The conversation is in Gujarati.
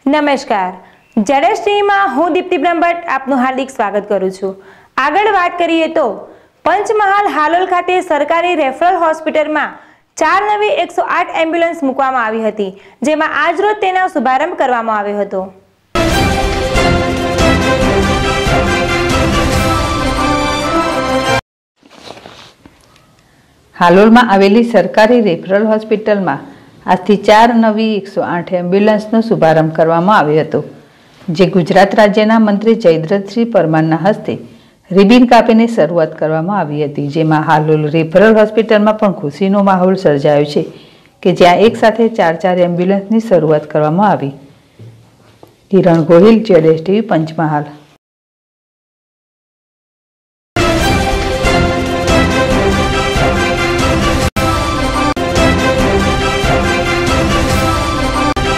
નમસ્કાર, જેડેશ ટીવીમાં હું દીપ્તિ બ્રહ્મભટ્ટ આપનું હાર્દિક સ્વાગત કરું છું। આગળ વાત કરીએ તો પંચમહાલ હાલોલ ખાતે સરકારી રેફરલ હોસ્પિટલમાં 4 નવી 108 એમ્બ્યુલન્સ મૂકવામાં આવી હતી, જેમાં આજરોજ તેનો શુભારંભ કરવામાં આવ્યો હતો। હાલોલમાં આવેલી સરકારી રેફરલ હોસ્પિટલમાં આજથી 4 નવી 108 એમ્બ્યુલન્સનો શુભારંભ કરવામાં આવ્યો હતો, જે ગુજરાત રાજ્યના મંત્રી જયદ્રથસિંહ પરમારના હસ્તે રિબિન કાપીને શરૂઆત કરવામાં આવી હતી। જેમાં હાલોલ રેફરલ હોસ્પિટલમાં પણ ખુશીનો માહોલ સર્જાયો છે કે જ્યાં એક સાથે 4 એમ્બ્યુલન્સની શરૂઆત કરવામાં આવી। કિરણ ગોહિલ, જેડેશ ટીવી, પંચમહાલ।